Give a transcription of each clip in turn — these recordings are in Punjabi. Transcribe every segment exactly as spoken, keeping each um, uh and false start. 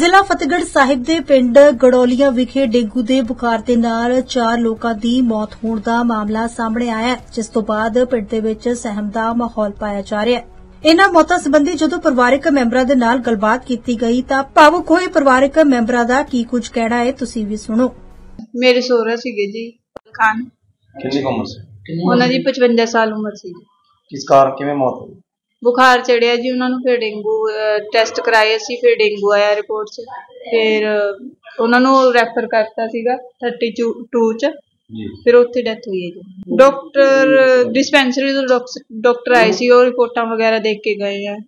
ਜ਼ਿਲ੍ਹਾ ਫਤਿਹਗੜ੍ਹ ਸਾਹਿਬ ਦੇ ਪਿੰਡ ਗੜੋਲੀਆਂ ਵਿਖੇ ਡੇਂਗੂ ਦੇ ਬੁਖਾਰ ਦੇ ਨਾਲ ਚਾਰ ਲੋਕਾਂ ਦੀ ਮੌਤ ਹੋਣ ਦਾ ਮਾਮਲਾ ਸਾਹਮਣੇ ਆਇਆ ਹੈ, ਜਿਸ ਤੋਂ ਬਾਅਦ ਪਿੰਡ ਦੇ ਵਿੱਚ ਸਹਿਮ ਦਾ ਮਾਹੌਲ ਪਾਇਆ ਜਾ ਰਿਹਾ ਹੈ। ਇਨ੍ਹਾਂ ਮੌਤਾਂ ਸੰਬੰਧੀ ਜਦੋਂ ਪਰਿਵਾਰਕ ਮੈਂਬਰਾਂ ਦੇ ਨਾਲ ਗੱਲਬਾਤ ਕੀਤੀ ਗਈ ਤਾਂ ਭਾਵੁਕ ਹੋਏ ਪਰਿਵਾਰਕ ਮੈਂਬਰਾਂ ਦਾ ਕੀ ਕੁਝ ਕਹਿਣਾ ਹੈ, ਤੁਸੀਂ ਵੀ ਸੁਣੋ। ਮੇਰੇ ਸਹੁਰਾ ਸੀਗੇ ਜੀ ਖਾਨ। ਕਿੰਨੀ ਉਮਰ ਸੀ ਉਹਨਾਂ ਦੀ ਪਚਵੰਜਾ ਸਾਲ ਉਮਰ ਸੀ। ਕਿਸ ਕਾਰਨ ਕਿਵੇਂ ਮੌਤ ਹੋਈ? बुखार चढ़िया जी उन्होंने, फिर डेंगू टेस्ट कराए सी, फिर डेंगू आया रिपोर्ट च, फिर उन्होंने रैफर करता सीगा थर्टी टू च, फिर उत्थे डेथ हुई है जी। डॉक्टर डिस्पेंसरी तो डॉक्टर आए सी और रिपोर्टां वगैरह देख के गए हैं।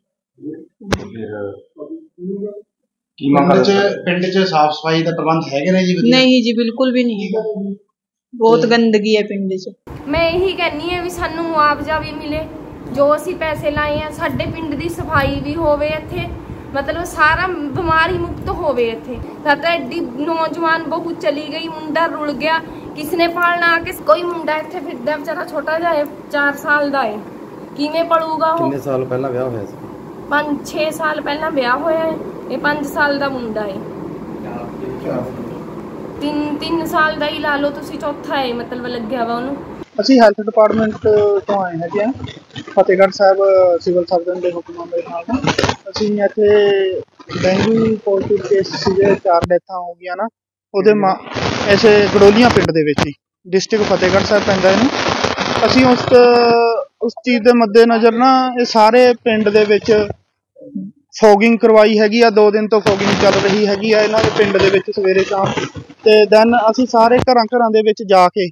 पिंड च साफ सफाई दा प्रबंध है कि नहीं जी? नहीं जी, बिल्कुल भी नहीं है, बहुत गंदगी है पिंड च। मैं यही कहनी है भी सानू मुआवजा भी मिले, जो असी पैसे लाए हैं, साडे पिंड दी सफाई भी होवे इत्थे, मतलब सारा बीमारी मुक्त होवे इत्थे। तां एड्डी नौजवान बहू चली गई, मुंडा रुल गया, किसने पालना? किस कोई मुंडा इत्थे फिरदा बेचारा छोटा जिहा है, चार साल दा है, किवें पलूगा? वो किन्ने साल पहला ब्याह होया सी? पांच छे साल पहला ब्याह होया है, ये पांच साल दा मुंडा है, तीन तीन साल दा ही ला लो तुसी, चौथा है मतलब लग्या वा उहनूं। ਅਸੀਂ ਹੈਲਥ ਡਿਪਾਰਟਮੈਂਟ ਤੋਂ ਆਏ ਹੈਗੇ ਆ, ਫਤਿਹਗੜ੍ਹ ਸਾਹਿਬ ਸਿਵਲ ਸਰਜਨ ਦੇ ਹੁਕਮਾਂ ਦੇ ਨਾਲ। ਅਸੀਂ ਇੱਥੇ ਡੇਂਗੂ ਪੋਜ਼ਿਟਿਵ ਕੇਸ ਸੀਗੇ, ਚਾਰ ਡੈਥਾਂ ਹੋ ਗਈਆਂ ਨਾ ਉਹਦੇ ਮਾ ਐਸੇ ਗੜੋਲੀਆਂ ਪਿੰਡ ਦੇ ਵਿੱਚ ਹੀ, ਡਿਸਟ੍ਰਿਕਟ ਫਤਿਹਗੜ੍ਹ ਸਾਹਿਬ ਪੈਂਦਾ ਇਹਨੂੰ। ਅਸੀਂ ਉਸ ਉਸ ਚੀਜ਼ ਦੇ ਮੱਦੇ ਨਜ਼ਰ ਨਾ ਇਹ ਸਾਰੇ ਪਿੰਡ ਦੇ ਵਿੱਚ ਫੋਗਿੰਗ ਕਰਵਾਈ ਹੈਗੀ ਆ, ਦੋ ਦਿਨ ਤੋਂ ਫੋਗਿੰਗ ਚੱਲ ਰਹੀ ਹੈਗੀ ਆ ਇਹਨਾਂ ਦੇ ਪਿੰਡ ਦੇ ਵਿੱਚ ਸਵੇਰੇ ਸ਼ਾਮ। ਤੇ ਦੈਨ ਅਸੀਂ ਸਾਰੇ ਘਰਾਂ ਘਰਾਂ ਦੇ ਵਿੱਚ ਜਾ ਕੇ,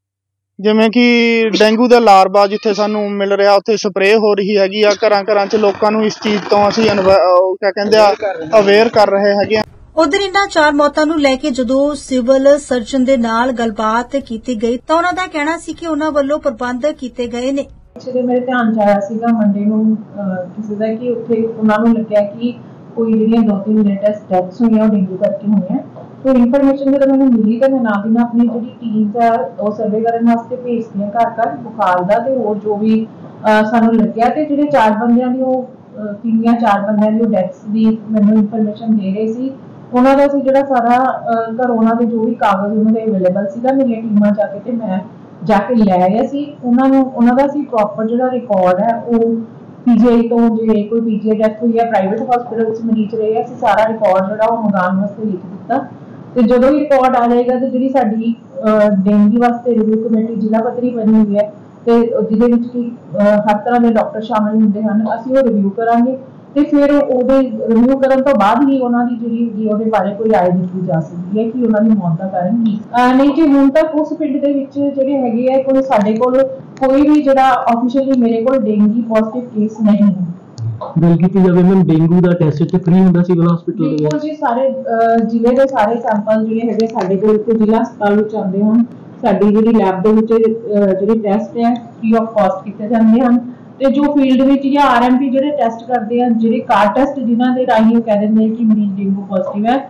ਜਿਵੇਂ ਕਿ ਡੇਂਗੂ ਦਾ ਲਾਰਵਾ ਜਿੱਥੇ ਸਾਨੂੰ ਮਿਲ ਰਿਹਾ ਉੱਥੇ ਸਪਰੇਅ ਹੋ ਰਹੀ ਹੈਗੀ ਆ, ਘਰਾਂ ਘਰਾਂ 'ਚ ਲੋਕਾਂ ਨੂੰ ਇਸ ਚੀਜ਼ ਤੋਂ ਅਸੀਂ ਕਿਆ ਕਹਿੰਦੇ ਆ ਅਵੇਅਰ ਕਰ ਰਹੇ ਹੈਗੇ ਆ। ਉਧਰ ਇਨ੍ਹਾਂ ਚਾਰ ਮੌਤਾਂ ਨੂੰ ਲੈ ਕੇ ਜਦੋਂ ਸਿਵਲ ਸਰਜਨ ਦੇ ਨਾਲ ਗੱਲਬਾਤ ਕੀਤੀ ਗਈ ਤਾਂ ਉਹਨਾਂ ਦਾ ਕਹਿਣਾ ਸੀ ਕਿ ਉਹਨਾਂ ਵੱਲੋਂ ਪ੍ਰਬੰਧ ਕੀਤੇ ਗਏ ਨੇ। ਜਿਹੜੇ ਮੇਰੇ ਧਿਆਨ 'ਚ ਆਇਆ ਸੀਗਾ ਮੰਡੇ ਨੂੰ ਕਿਸੇ ਦਾ ਕਿ ਉੱਥੇ ਉਹਨਾਂ ਨੂੰ ਲੱਗਿਆ ਕਿ ਕੋਈ ਜਿਹੜੀਆਂ ਦੋ ਤਿੰਨ ਲੇਟੈਸਟ ਡੈਥਸ ਹੋਈਆਂ ਉਹ ਡੇਂਗੂ ਕਰਕੇ ਹੋਈਆਂ। तो इनफॉर्मेशन जब मैंने मिली तो मैं नाल दी नाल अपनी जी टीम है वो सर्वे करने वास्ते भेजती हैं घर घर बुखार का, तो होर जो भी सानू लग्या तो जो चार बंदियां दी वो तीन या चार बंदियां दी डेथ्स की मैनू इनफॉर्मेशन दे रहे सी। उन्हों का जो सारा घर उन्हों के जो भी कागज उन्होंने अवेलेबल सीगा, मेरी टीमां जाके तो मैं जाके ले आया सी उन्होंने। उन्हों का प्रॉपर जो रिकॉर्ड है वो पीजीआई तो जो कोई पीजीआई डेथ हुई है प्राइवेट हॉस्पिटल मरीज रहे हैं, सारा रिकॉर्ड जो मंगाने वास्ते लिख दिता। तो जो भी रिकॉर्ड आ जाएगा तो जी साडी डेंगू वास्ते रिव्यू कमेटी जिला पद्धरी बनी हुई है, तो जिहदे विच कि हर तरह के डॉक्टर शामिल होंदे हन, असीं वो रिव्यू करांगे ते फिर ओहदे रिव्यू करन तो बाद ही उन्हां दी जिहड़ी जी ओहदे बारे कोई राय दित्ती जा सकदी है कि उन्हां दी मौत दा कारण की। नहीं जी हुण तक उस पिंड दे विच जिहड़े हैगे आ कोई साडे कोल कोई भी जिहड़ा ऑफिशियली मेरे कोल डेंगू पॉजिटिव केस नहीं है। गल की जाए मैम डेंगू का टेस्ट इत्थे फ्री हुंदा सिविल हॉस्पिटल दे बिल्कुल जी, सारे जिले के सारे सैंपल जिहड़े हैगे साडे कोल इत्थे जिला हस्पताल विच आंदे हन, साडी जिहड़ी लैब दे विच जिहड़े टेस्ट है फ्री ऑफ कॉस्ट कीते जांदे हन। ते जो फील्ड विच या आरएमपी जिहड़े टेस्ट करदे हन, जिहड़े कार टेस्ट जिन्हां दे राही कह दिंदे कि मरीज डेंगू पॉजिटिव है,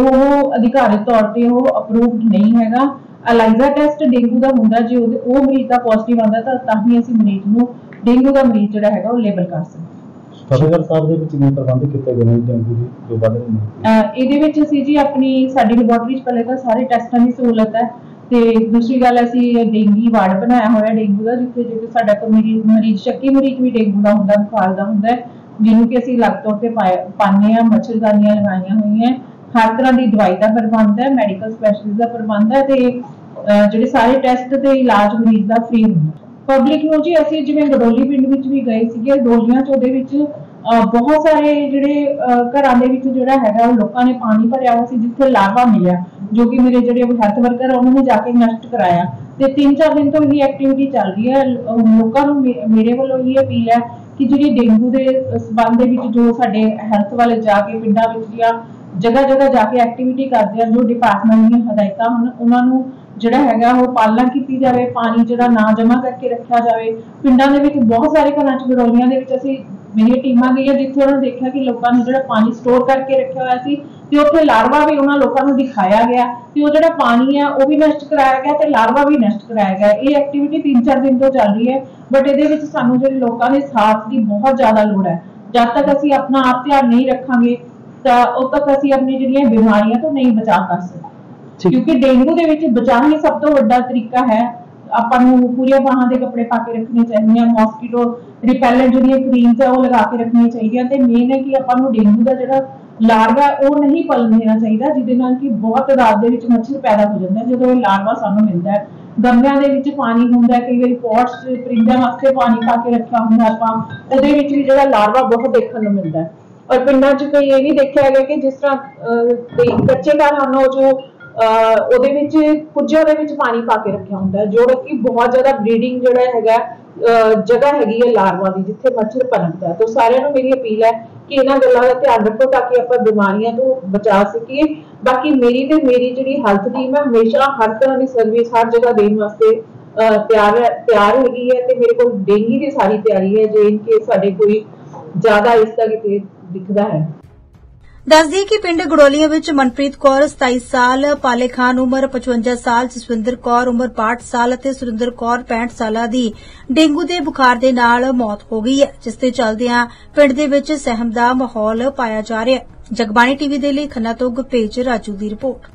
ਉਹ ਅਧਿਕਾਰਿਤ ਤੌਰ ਤੇ ਉਹ ਅਪਰੂਵਡ ਨਹੀਂ ਹੈਗਾ। ਅਲਾਈਜ਼ਾ ਟੈਸਟ ਡੇਂਗੂ ਦਾ ਹੁੰਦਾ, ਜੇ ਉਹ ਮਰੀਜ਼ ਦਾ ਪੋਜ਼ਿਟਿਵ ਆਉਂਦਾ ਤਾਂ ਤਾਂ ਹੀ ਅਸੀਂ ਮਰੀਜ਼ ਨੂੰ ਡੇਂਗੂ ਦਾ ਮਰੀਜ਼ ਜਿਹੜਾ ਹੈਗਾ ਉਹ ਲੇਬਲ ਕਰ ਸਕਦੇ। ਫਤਿਹਗੜ੍ਹ ਸਾਹਿਬ ਦੇ ਵਿੱਚ ਕਿੰਨੇ ਪ੍ਰਬੰਧ ਕੀਤੇ ਗਏ ਨੇ ਡੇਂਗੂ ਦੀ ਜੋ ਵੱਧ ਰਹੇ ਨੇ? ਇਹਦੇ ਵਿੱਚ ਅਸੀਂ ਜੀ ਆਪਣੀ ਸਾਡੀ ਲੈਬੋਰਟਰੀ 'ਚ ਪਹਿਲੇ ਤਾਂ ਸਾਰੇ ਟੈਸਟਾਂ ਦੀ ਸਹੂਲਤ ਹੈ, ਤੇ ਦੂਸਰੀ ਗੱਲ ਅਸੀਂ ਡੇਂਗੂ ਵਾਰਡ ਬਣਾਇਆ ਹੋਇਆ ਡੇਂਗੂ ਦਾ, ਜਿੱਥੇ ਜਿੱਥੇ ਸਾਡਾ ਕੋਈ ਮਰੀਜ਼ ਮਰੀਜ਼ ਸ਼ੱਕੀ ਮਰੀਜ਼ ਵੀ ਡੇਂਗੂ ਦਾ ਹੁੰਦਾ, ਬੁਖਾਰ ਦਾ ਹੁੰਦਾ, ਜਿਹਨੂੰ ਕਿ ਅਸੀਂ ਅਲੱਗ ਤੌਰ ਤੇ ਪਾਉਂਦੇ ਹਾਂ। ਮੱਛਰਦਾਨੀਆਂ ਲਗਾਈਆਂ ਹੋਈਆਂ, ਹਰ ਤਰ੍ਹਾਂ ਦੀ ਦਵਾਈ ਦਾ ਪ੍ਰਬੰਧ ਹੈ, ਮੈਡੀਕਲ ਸਪੈਸ਼ਲਿਸਟ ਦਾ ਪ੍ਰਬੰਧ ਹੈ, ਤੇ ਜਿਹੜੇ ਸਾਰੇ ਟੈਸਟ ਤੇ ਇਲਾਜ ਮਰੀਜ਼ ਦਾ ਫ੍ਰੀ ਹੁੰਦਾ। ਪਬਲਿਕ ਨੂੰ ਜੀ ਅਸੀਂ ਜਿਵੇਂ ਗੜੋਲੀ ਪਿੰਡ ਵਿੱਚ ਵੀ ਗਏ ਸੀਗੇ, ਡੋਲੀਆਂ ਚ ਉਹਦੇ ਵਿੱਚ ਬਹੁਤ ਸਾਰੇ ਜਿਹੜੇ ਘਰਾਂ ਦੇ ਵਿੱਚ ਜਿਹੜਾ ਹੈਗਾ ਲੋਕਾਂ ਨੇ ਪਾਣੀ ਭਰਿਆ ਹੋਇਆ ਸੀ, ਜਿੱਥੇ ਲਾਰਵਾ ਮਿਲਿਆ, ਜੋ ਕਿ ਮੇਰੇ ਜਿਹੜੇ ਹੈਲਥ ਵਰਕਰ ਆ ਉਹਨਾਂ ਨੇ ਜਾ ਕੇ ਨਸ਼ਟ ਕਰਾਇਆ। ਤੇ ਤਿੰਨ ਚਾਰ ਦਿਨ ਤੋਂ ਇਹ ਐਕਟੀਵਿਟੀ ਚੱਲ ਰਹੀ ਹੈ। ਲੋਕਾਂ ਨੂੰ ਮੇਰੇ ਵੱਲੋਂ ਇਹ ਅਪੀਲ ਹੈ ਕਿ ਜਿਹੜੀ ਡੇਂਗੂ ਦੇ ਸਬੰਧ ਦੇ ਵਿੱਚ ਜੋ ਸਾਡੇ ਹੈਲਥ ਵਾਲੇ ਜਾ ਕੇ ਪਿੰਡਾਂ ਵਿੱਚ ਜਾਂ ਜਗ੍ਹਾ ਜਗ੍ਹਾ ਜਾ ਕੇ ਐਕਟੀਵਿਟੀ ਕਰਦੇ ਆ, ਜੋ ਡਿਪਾਰਟਮੈਂਟ ਦੀਆਂ ਹਦਾਇਤਾਂ ਹਨ ਉਹਨਾਂ ਨੂੰ ਜਿਹੜਾ ਹੈਗਾ ਉਹ ਪਾਲਣਾ ਕੀਤੀ ਜਾਵੇ, ਪਾਣੀ ਜਿਹੜਾ ਨਾ ਜਮ੍ਹਾਂ ਕਰਕੇ ਰੱਖਿਆ ਜਾਵੇ। ਪਿੰਡਾਂ ਦੇ ਵਿੱਚ ਬਹੁਤ ਸਾਰੇ ਘਰਾਂ 'ਚ ਗੜੋਲੀਆਂ ਦੇ ਵਿੱਚ ਅਸੀਂ ਮੇਰੀਆਂ ਟੀਮਾਂ ਗਈਆਂ, ਜਿੱਥੇ ਉਹਨਾਂ ਨੇ ਦੇਖਿਆ ਕਿ ਲੋਕਾਂ ਨੇ ਜਿਹੜਾ ਪਾਣੀ ਸਟੋਰ ਕਰਕੇ ਰੱਖਿਆ ਹੋਇਆ ਸੀ ਤੇ ਉੱਥੇ ਲਾਰਵਾ ਵੀ ਉਹਨਾਂ ਲੋਕਾਂ ਨੂੰ ਦਿਖਾਇਆ ਗਿਆ, ਤੇ ਉਹ ਜਿਹੜਾ ਪਾਣੀ ਆ ਉਹ ਵੀ ਨਸ਼ਟ ਕਰਾਇਆ ਗਿਆ ਤੇ ਲਾਰਵਾ ਵੀ ਨਸ਼ਟ ਕਰਾਇਆ ਗਿਆ। ਇਹ ਐਕਟੀਵਿਟੀ ਤਿੰਨ ਚਾਰ ਦਿਨ ਤੋਂ ਚੱਲ ਰਹੀ ਹੈ, ਬਟ ਇਹਦੇ ਵਿੱਚ ਸਾਨੂੰ ਜਿਹੜੇ ਲੋਕਾਂ ਦੇ ਸਾਥ ਦੀ ਬਹੁਤ ਜ਼ਿਆਦਾ ਲੋੜ ਹੈ। ਜਦ ਤੱਕ ਅਸੀਂ ਆਪਣਾ ਆਪ ਧਿਆਨ ਨਹੀਂ ਰੱਖਾਂਗੇ ਤਾਂ ਉਦੋਂ ਤੱਕ ਅਸੀਂ ਆਪਣੀ ਜਿਹੜੀਆਂ ਬਿਮਾਰੀਆਂ ਤੋਂ ਨਹੀਂ ਬਚਾ ਕਰ ਸਕਦੇ, ਕਿਉਂਕਿ ਡੇਂਗੂ ਦੇ ਵਿੱਚ ਬਚਾਅ ਹੀ ਸਭ ਤੋਂ ਵੱਡਾ ਤਰੀਕਾ ਹੈ। ਆਪਾਂ ਨੂੰ ਪੂਰੀਆਂ ਬਾਹਾਂ ਦੇ ਕੱਪੜੇ ਪਾ ਕੇ ਰੱਖਣੇ ਚਾਹੀਦੇ ਆ, ਮੌਸਕੀਟੋ ਰਿਪੈਲੈਂਟ ਜਿਹੜੀਆਂ ਕਰੀਮਸ ਆ ਉਹ ਲਗਾ ਕੇ ਰੱਖਣੀਆਂ ਚਾਹੀਦੀਆਂ, ਤੇ ਮੇਨ ਹੈ ਕਿ ਆਪਾਂ ਨੂੰ ਡੇਂਗੂ ਦਾ ਜਿਹੜਾ ਲਾਰਵਾ ਉਹ ਨਹੀਂ ਪਲਣ ਦੇਣਾ ਚਾਹੀਦਾ, ਜਿਹਦੇ ਨਾਲ ਕਿ ਬਹੁਤ ਤਾਦਾਦ ਦੇ ਵਿੱਚ ਮੱਛਰ ਪੈਦਾ ਹੋ ਜਾਂਦਾ। ਜਦੋਂ ਇਹ ਲਾਰਵਾ ਸਾਨੂੰ ਮਿਲਦਾ ਹੈ, ਗਮਲਿਆਂ ਦੇ ਵਿੱਚ ਪਾਣੀ ਹੁੰਦਾ, ਕਈ ਵਾਰੀ ਪੋਟਸ ਪਰਿੰਦਾਂ ਵਾਸਤੇ ਪਾਣੀ ਪਾ ਕੇ ਰੱਖਿਆ ਹੁੰਦਾ ਆਪਾਂ, ਉਹਦੇ ਵਿੱਚ ਵੀ ਜਿਹੜਾ ਲਾਰਵਾ ਬਹੁਤ ਦੇਖਣ ਨੂੰ ਮਿਲਦਾ ਹੈ। ਔਰ ਪਿੰਡਾਂ 'ਚ ਕਈ ਇਹ ਵੀ ਦੇਖਿਆ ਗਿਆ ਕਿ ਜਿਸ ਤਰ੍ਹਾਂ ਕੱਚੇ ਘਰ ਹਨ ਉਹ ਜੋ ਉਹਦੇ ਵਿੱਚ ਕੁੱਜਿਆਂ ਦੇ ਵਿੱਚ ਪਾਣੀ ਪਾ ਕੇ ਰੱਖਿਆ ਹੁੰਦਾ, ਜਿਹੜਾ ਕਿ ਬਹੁਤ ਜ਼ਿਆਦਾ ਬਰੀਡਿੰਗ ਜਿਹੜਾ ਹੈਗਾ ਜਗ੍ਹਾ ਹੈਗੀ ਹੈ ਲਾਰਵਾ ਦੀ, ਜਿੱਥੇ ਮੱਛਰ ਪਨਪਦਾ ਹੈ। ਤਾਂ ਸਾਰਿਆਂ ਨੂੰ ਮੇਰੀ ਅਪੀਲ ਹੈ ਕਿ ਇਹਨਾਂ ਗੱਲਾਂ ਦਾ ਧਿਆਨ ਰੱਖੋ ਤਾਂ ਕਿ ਆਪਾਂ ਬਿਮਾਰੀਆਂ ਤੋਂ ਬਚਾ ਸਕੀਏ। ਬਾਕੀ ਮੇਰੀ ਤੇ ਮੇਰੀ ਜਿਹੜੀ ਹੈਲਥ ਟੀਮ ਹੈ ਹਮੇਸ਼ਾ ਹਰ ਤਰ੍ਹਾਂ ਦੀ ਸਰਵਿਸ ਹਰ ਜਗ੍ਹਾ ਦੇਣ ਵਾਸਤੇ ਤਿਆਰ ਤਿਆਰ ਹੈਗੀ ਹੈ, ਤੇ ਮੇਰੇ ਕੋਲ ਡੇਂਗੀ ਦੀ ਸਾਰੀ ਤਿਆਰੀ ਹੈ ਜੇ ਇਨ ਕੇਸ ਸਾਡੇ ਕੋਈ ਜ਼ਿਆਦਾ ਇਸ ਦਾ ਕਿਤੇ ਦਿਖਦਾ ਹੈ। ਦੱਸ ਦਈਏ ਕਿ ਪਿੰਡ ਗੜੋਲੀਆਂ ਵਿੱਚ ਮਨਪ੍ਰੀਤ ਕੌਰ ਸਤਾਈ ਸਾਲ, ਪਾਲੇ ਖਾਨ ਉਮਰ ਪਚਵੰਜਾ ਸਾਲ, ਜਸਵਿੰਦਰ ਕੌਰ ਉਮਰ ਬਾਹਠ ਸਾਲ ਅਤੇ ਸੁਰਿੰਦਰ ਕੌਰ ਪੈਂਹਠ ਸਾਲਾਂ ਦੀ ਡੇਂਗੂ ਦੇ ਬੁਖਾਰ ਦੇ ਨਾਲ ਮੌਤ ਹੋ ਗਈ ਹੈ, ਜਿਸ ਦੇ ਚੱਲਦਿਆਂ ਪਿੰਡ ਦੇ ਵਿੱਚ ਸਹਿਮ ਦਾ ਮਾਹੌਲ ਪਾਇਆ ਜਾ ਰਿਹਾ ਹੈ। ਜਗਬਾਣੀ ਟੀਵੀ ਦੇ ਲਈ ਖੰਨਾ ਤੋਂ ਗੁਰਤੇਜ ਰਾਜੂ ਦੀ ਰਿਪੋਰਟ।